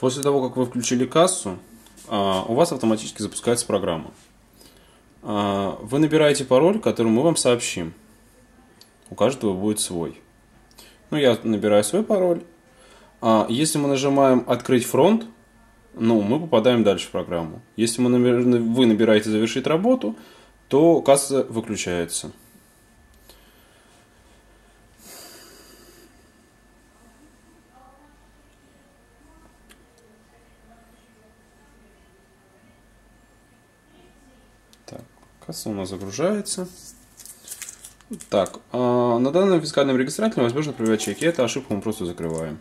После того, как вы включили кассу, у вас автоматически запускается программа. Вы набираете пароль, который мы вам сообщим. У каждого будет свой. Ну, я набираю свой пароль. Если мы нажимаем «Открыть фронт», мы попадаем дальше в программу. Если вы набираете «Завершить работу», то касса выключается. Так, касса у нас загружается. Так, на данном фискальном регистраторе возможно проверять чеки. Эту ошибку мы просто закрываем.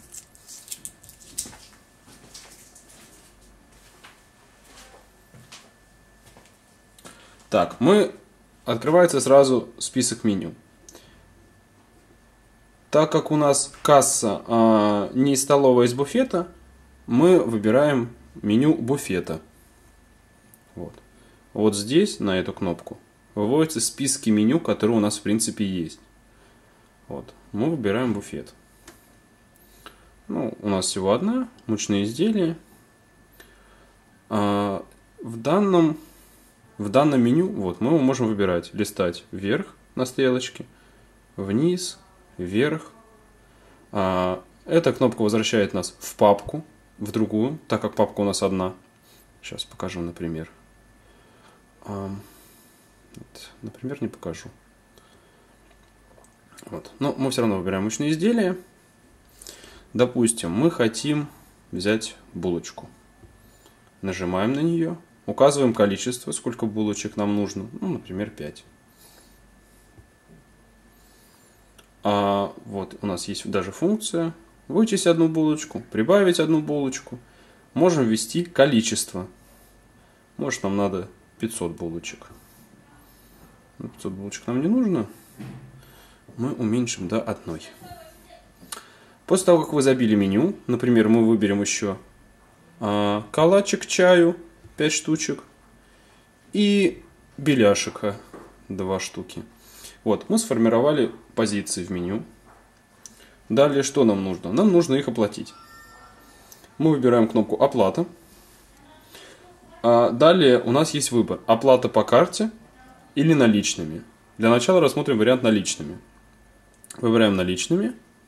Так, открывается сразу список меню. Так как у нас касса не столовая из буфета, мы выбираем меню буфета. Вот здесь, на эту кнопку, выводятся списки меню, которые у нас в принципе есть. Мы выбираем буфет. У нас всего одна, мучные изделия. В данном меню мы его можем выбирать, листать вверх на стрелочке, вниз, вверх. Эта кнопка возвращает нас в папку, в другую, так как папка у нас одна. Сейчас покажу, например. Например, не покажу. Но мы все равно выбираем мучные изделия. Допустим, мы хотим взять булочку. Нажимаем на нее. Указываем количество, сколько булочек нам нужно. Например, 5. У нас есть даже функция вычесть одну булочку, прибавить одну булочку. Можем ввести количество. Может, нам надо 500 булочек. 500 булочек нам не нужно. Мы уменьшим до 1. После того, как вы забили меню, например, мы выберем еще калачик к чаю 5 штучек и беляшика 2 штуки. Мы сформировали позиции в меню. Далее что нам нужно? Нам нужно их оплатить. Мы выбираем кнопку «Оплата». Далее у нас есть выбор: оплата по карте или наличными. Для начала рассмотрим вариант наличными. Выбираем наличными.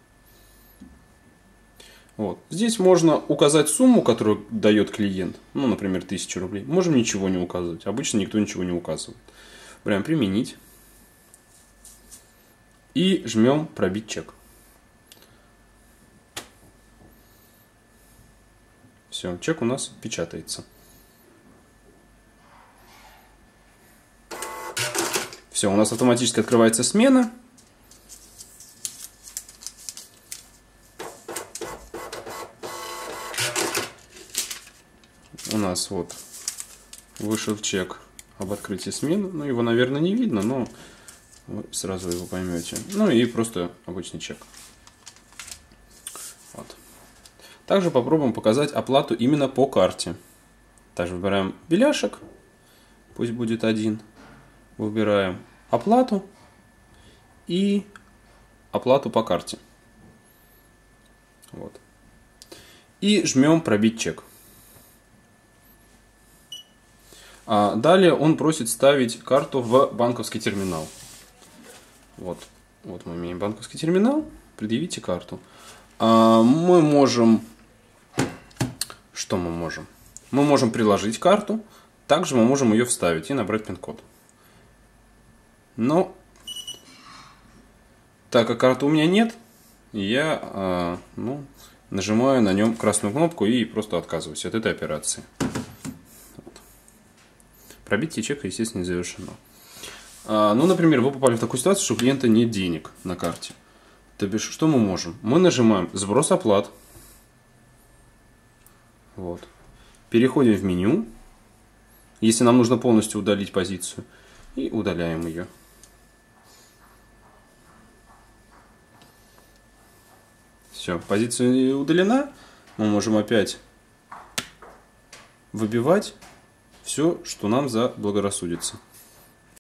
Здесь можно указать сумму, которую дает клиент. Например, 1000 рублей. Можем ничего не указывать. Обычно никто ничего не указывает. Выбираем «Применить». И жмем «Пробить чек». Все, чек у нас печатается. Все, у нас автоматически открывается смена. У нас вышел чек об открытии смены. Его, наверное, не видно, но вы сразу его поймете. И просто обычный чек. Также попробуем показать оплату именно по карте. Также выбираем беляшек. Пусть будет 1. Выбираем оплату и оплату по карте. И жмем «Пробить чек». Далее он просит ставить карту в банковский терминал. Мы имеем банковский терминал. Предъявите карту. Мы можем... Что мы можем? Мы можем приложить карту. Также мы можем ее вставить и набрать пин-код. Но, так как карты у меня нет, я нажимаю на нем красную кнопку и просто отказываюсь от этой операции. Пробитие чека, естественно, не завершено. Например, вы попали в такую ситуацию, что у клиента нет денег на карте. То бишь, что мы можем? Мы нажимаем «Сброс оплат». Переходим в меню. Если нам нужно полностью удалить позицию. И удаляем ее. Все, позиция удалена. Мы можем опять выбивать все, что нам заблагорассудится.